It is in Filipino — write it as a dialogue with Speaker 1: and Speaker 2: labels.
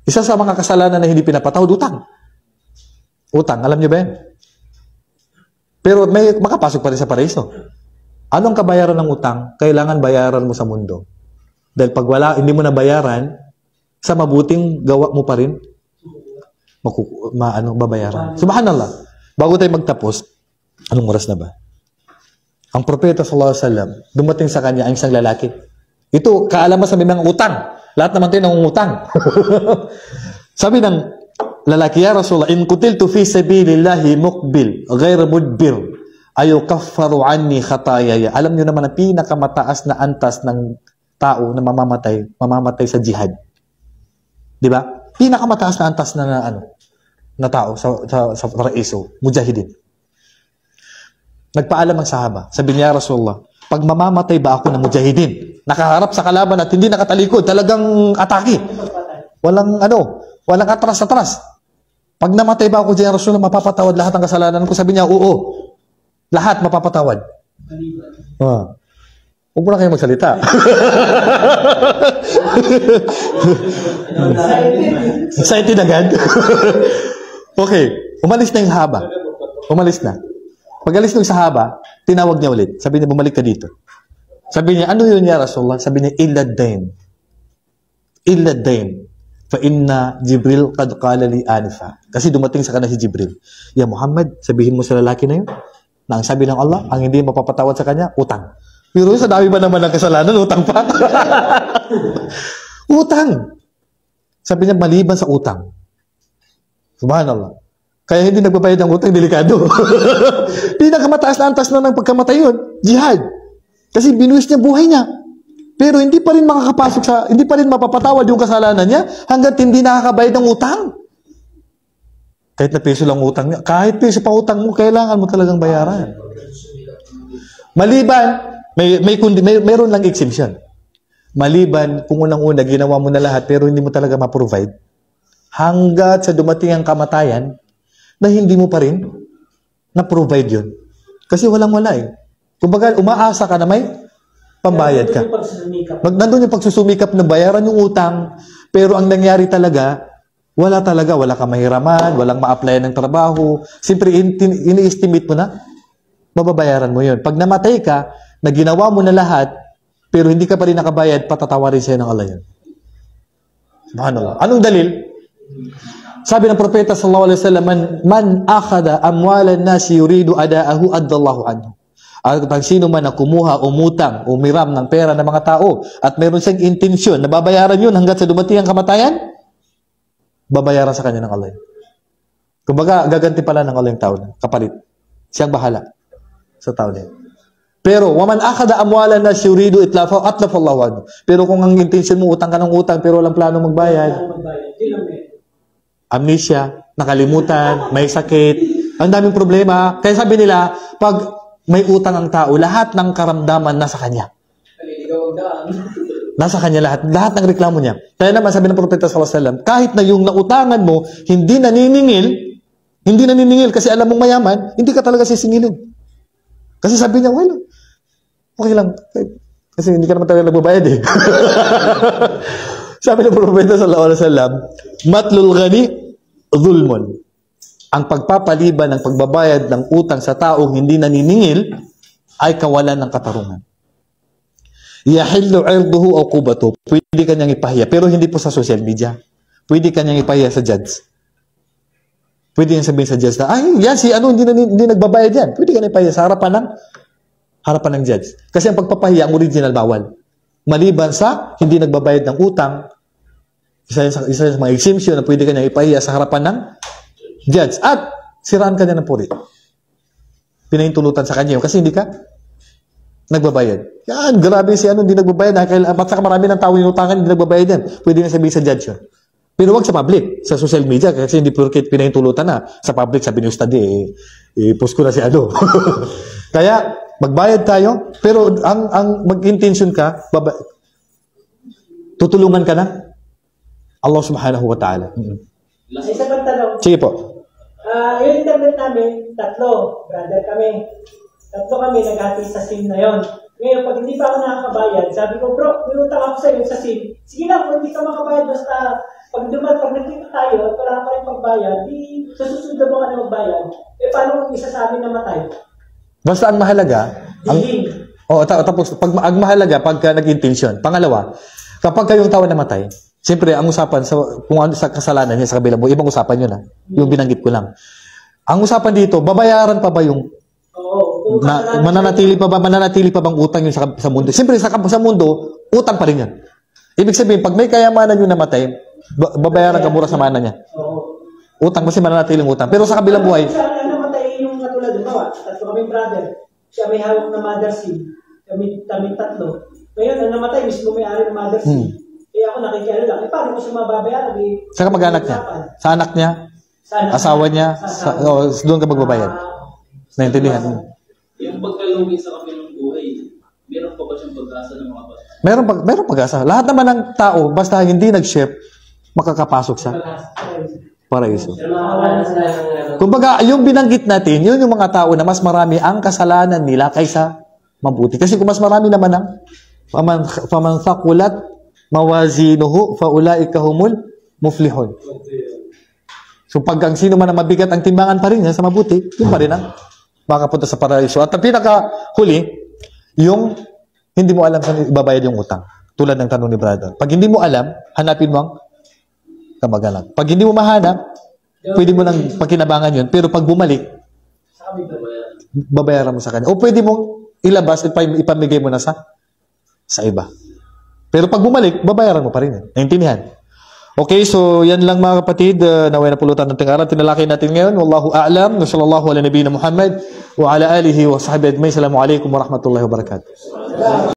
Speaker 1: Isa sa mga kasalanan na hindi pinapatawad, utang. Utang, alam niyo ba yan? Pero may makapasok pa rin sa paraiso. Anong kabayaran ng utang? Kailangan bayaran mo sa mundo. Dahil pag wala, hindi mo na bayaran, sa mabuting gawa mo pa rin, babayaran. Subhanallah. Bago tayo magtapos, anong oras na ba? Ang propeta sallallahu alaihi wasallam, dumating sa kanya ang isang lalaki. Ito, kaalaman sa mga utang. Lahat naman tayo nangungutang. Sabi ng lalaki, ya Rasulullah, in kutiltu fi sabilillahi muqbil, ghayr mudbir, ayukaffaru anni khatayaya. Alam niyo naman ang pinakamataas na antas ng tao na mamamatay sa jihad. Di ba? Pinakamataas na antas na tao sa paraiso, mujahidin. Nagpaalam ang sahaba. Sabi niya, Rasulullah, pag mamamatay ba ako ng mujahidin, nakaharap sa kalaban at hindi nakatalikod, talagang atake. Walang atras-atras. Pag namatay ba ako diyan, Rasulullah, mapapatawad lahat ng kasalanan ko? Sabi niya, oo. Lahat mapapatawad. Huwag mo na kayo magsalita. Excited agad? Okay. Umalis na yung sahaba. Umalis na. Pag alis ng sahaba, tinawag niya ulit. Sabi niya, bumalik ka dito. Sabi niya, ano yun ya Rasulullah? Sabi niya, illad dain. Illad dain. Fa inna Jibril qad qala li anifa. Kasi dumating sa kanya si Jibril. Ya Muhammad, sabihin mo sa lalaki na yun, na ang sabi ng Allah, ang hindi mapapatawad sa kanya, utang. Pero sa dami ba naman ng kasalanan, utang pa? Utang. Sabi niya, maliban sa utang. Subhanallah. Kaya hindi nagbabayad ng utang, delikado. Pinakamataas na antas na ng pagkamatay yun, jihad. Kasi binuwis niya buhay niya. Pero hindi pa rin makakapasok hindi pa rin mapapatawad yung kasalanan niya hanggat hindi nakakabayad ng utang. Kahit na piso lang utang niya, kahit piso pa utang mo, kailangan mo talagang bayaran. Maliban, mayroon lang exemption. Maliban, kung unang-una, ginawa mo na lahat, pero hindi mo talaga ma-provide, hanggat sa dumating ang kamatayan, na hindi mo pa rin na-provide yun. Kasi walang-wala eh. Kumbaga, umaasa ka na may pambayad ka. Nandun yung pagsusumikap na bayaran yung utang, pero ang nangyari talaga, wala ka mahiraman, walang ma-applyan ng trabaho. Siyempre, ini-estimate mo na, mababayaran mo yun. Pag namatay ka, na ginawa mo na lahat, pero hindi ka pa rin nakabayad, patatawarin sa'yo ng Allah yun. Subhanallah. Anong dalil? Sabi ng propeta sallallahu alaihi wasallam, man akhadha amwalan nasi yuridu adaahu addallahu anhu. At pag sino man na kumuha, umutang, umiram ng pera ng mga tao at meron siyang intensyon na babayaran yun hanggat sa dumating ang kamatayan, babayaran sa kanya ng Allah. Kumbaga, gaganti pala ng Allah yung tao na, kapalit. Siyang bahala sa tao niya. Pero, waman akhadha amwalan nasi yuridu atlafallahu anhu. Pero kung ang intensyon mo, utang ka ng utang pero walang plano magbayad, amnesia, nakalimutan, may sakit, ang daming problema. Kaya sabi nila, pag may utang ang tao, lahat ng karamdaman nasa kanya. Nasa kanya lahat. Lahat ng reklamo niya. Kaya naman sabi ng propeta sallallahu alaihi wasallam, kahit na yung nautangan mo, hindi naniningil kasi alam mong mayaman, hindi ka talaga sisingilin. Kasi sabi niya, well, okay lang. Kasi hindi ka naman talaga nagbabayad eh. Sabi ng propeta sallallahu alaihi wasallam, matlul ghani zulmun. Ang pagpapaliban ng pagbabayad ng utang sa taong hindi naniningil ay kawalan ng katarungan. Yahillu 'irduhu aw qubatu. Pwede kanyang ipahiya, pero hindi po sa social media. Pwede kanyang ipahiya sa judge. Pwede niya sabihin sa judge na, yan si hindi nagbabayad yan. Pwede kanyang ipahiya sa harapan ng judge. Kasi ang pagpapahiya, ang original bawal. Maliban sa hindi nagbabayad ng utang, isa sa mga exemption na pwede kanyang ipahiya sa harapan ng judge. At siraan ka niya ng puri. Pinahintulutan sa kanya yun kasi hindi ka nagbabayad. Yan, grabe si hindi nagbabayad. At saka marami ng tao yung utangan, hindi nagbabayad yan. Pwede na sabihin sa judge yun. Pero wag sa public, sa social media, kasi hindi porket pinahintulutan na. Sa public, sabi niyo study, post ko na si Kaya, magbayad tayo, pero ang mag-intention ka, tutulungan ka na Allah subhanahu wa ta'ala.
Speaker 2: Isa pang tanong.
Speaker 1: Sige po.
Speaker 2: Yung internet namin, brother kami. Tatlo kami naghati sa SIM na yon. Ngayon, pag hindi pa ako nakakabayad, sabi ko, bro, may utang ako sa iyo sa SIM. Sige lang, kung hindi ka makabayad, basta Pag nagkita tayo at wala pa rin pagbayad, di sa susunod na buwan na magbayad, paano kung isa sa amin namatay?
Speaker 1: Basta ang mahalaga, tapos ang mahalaga pagka nag-intention. Pangalawa, kapag kayong tao namatay, siyempre ang usapan kung ano sa kasalanan niya sa kabilang buhay, ibang usapan yun yung binanggit ko lang. Ang usapan dito, babayaran pa ba yung mananatili pa bang utang yun sa mundo? Siyempre sa mundo, utang pa rin yan. Ibig sabihin, pag may kayamanan yung namatay, babayaran ka mura sa mana niya. Utang kasi mananatiling utang. Pero sa kabilang buhay,
Speaker 2: siya namatay yung katulad ng bawa. Tatlo kami brother. Siya may hawak na mother seed. Kami tatlo. Ngayon, ang namatay, mismo may-ari ng mother seed. Kaya ako nakikiano lang. Paano ko siya mababayaran?
Speaker 1: Sa kamag-anak niya? Sa anak niya? Asawa niya? Doon ka magbabayad? Naintindihan mo?
Speaker 3: Yung pagkalugi sa kabilang buhay, meron pa ba siyang pag-asa ng mga bata?
Speaker 1: Meron pag-asa. Lahat naman ng tao, basta hindi nag-ship, makakapasok sa paraiso. Kumbaga, yung binanggit natin, yun yung mga tao na mas marami ang kasalanan nila kaysa mabuti. Kasi kung mas marami naman ang faman thaqulat mawazinuhu faulaika humul muflihun. So pag ang sino man ang mabigat ang timbangan pa rin niya sa mabuti, yun pa rin ang makapunta sa paraiso. At ang pinakahuli, yung hindi mo alam saan ibabayad yung utang. Tulad ng tanong ni brother. Pag hindi mo alam, hanapin mo ang kamag-anak. Pag hindi mo mahanap, pwede mo nang pagkinabangan yun. Pero pag bumalik, babayaran mo sa kanya. O pwede mong ilabas at ipamigay mo na sa iba. Pero pag bumalik, babayaran mo pa rin yan. Naintindihan? Okay, so yan lang mga kapatid. Naway na pulutan ng tingaran. Tinalakay natin ngayon. Wallahu a'lam. Wa sallallahu ala nabiyina Muhammad wa ala alihi wa sahbihi ajma'in. Assalamualaikum warahmatullahi wabarakatuh.